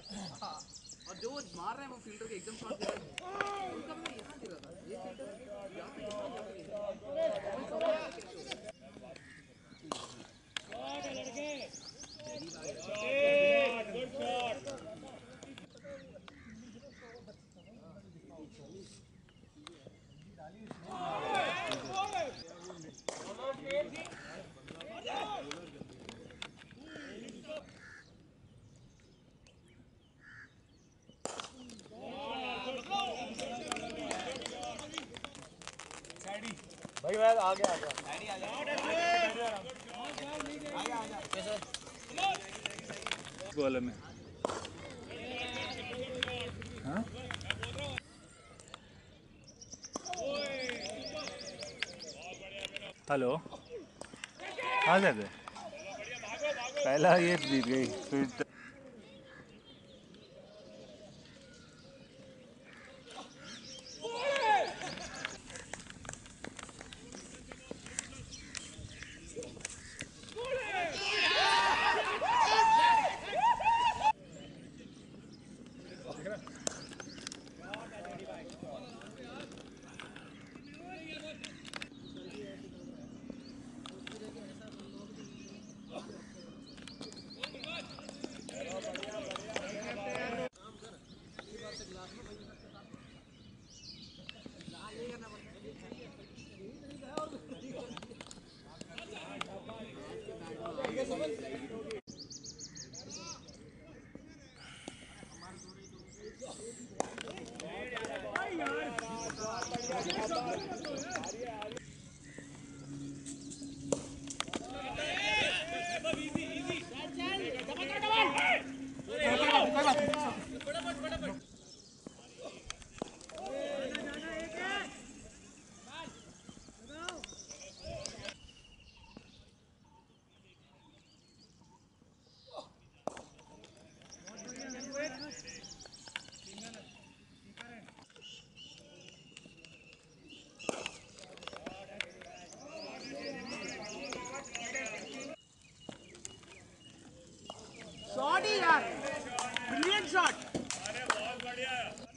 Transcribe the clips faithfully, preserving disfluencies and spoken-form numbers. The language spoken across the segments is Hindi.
और जो मार रहे हैं वो फील्डर के एकदम साथ दे रहा है। उनका मैं यहाँ दे रहा था ये फील्डर यहाँ पे यहाँ भाई मैं आ गया आ गया वाले में हाँ हेलो कहाँ से थे पहला ये जीत गई फिर शॉट ही यार ब्रिलियंट शॉट अरे बहुत बढ़िया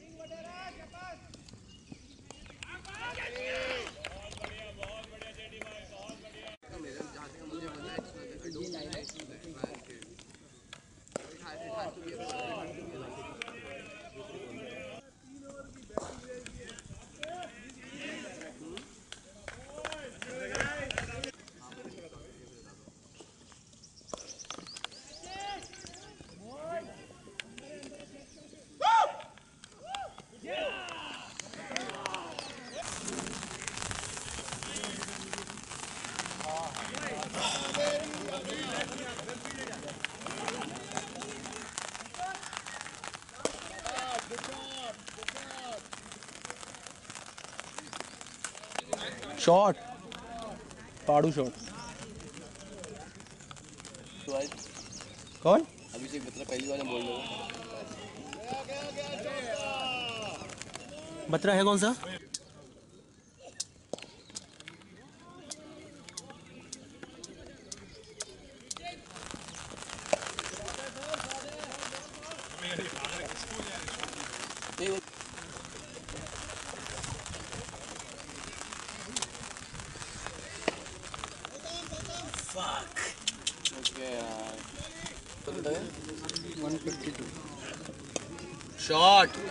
बहुत बढ़िया बहुत बढ़िया जेडी भाई बहुत बढ़िया मेरे जहाँ तक मुझे पता है ये लाइन है शॉट पाड़ू शॉट कौन अभिषेक बत्रा पहली बार बोल रहा बत्रा है कौन सा Fuck. Okay, यार. one fifty-two. Shot.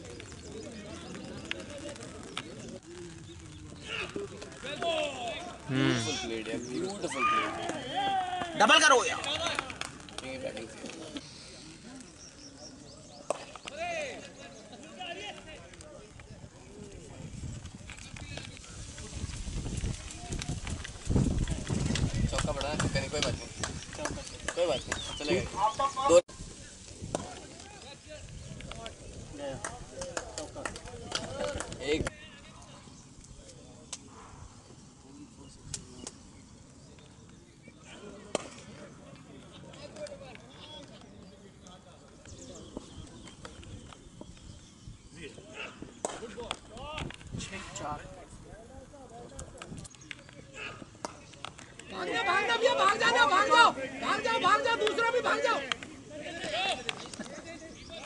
Beautiful play, यार. Beautiful play. डबल करो यार ये बैटिंग से. चौका बड़ा है, कोई बात नहीं, कोई बात नहीं, चलेगा. दो एक भाग जाओ भैया भाग जाओ भाग जाओ भाग जाओ भाग जाओ दूसरा भी भाग जाओ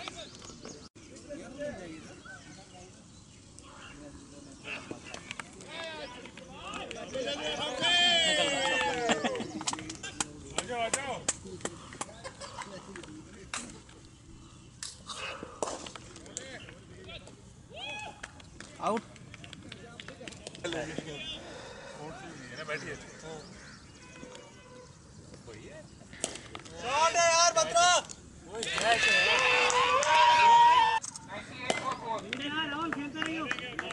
आउट। शॉट है यार बत्रा। राहुल खेलते रहियो।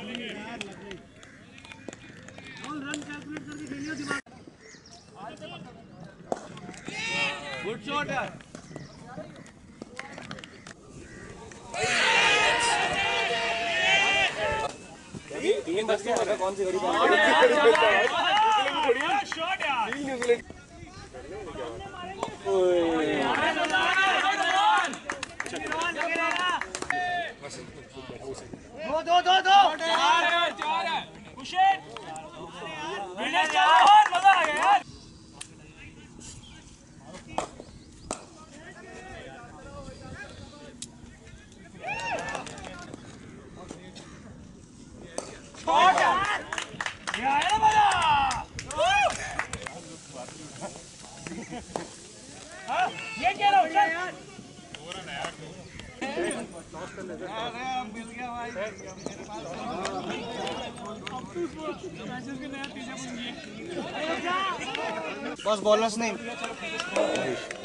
राहुल रन कैलकुलेट करके खेलियो दिमाग। गुड शॉट यार। तीन बच गया। अगर कौन सी घड़ी शॉट यार। न्यूजीलैंड दो दो दो दो चार है चार है हुसैन विनर चार मजा आ गया यार। शॉट यार ये आया ना मजा। हां ये कह रहा हूं यार। मिल गया भाई। बस बॉलर्स नहीं।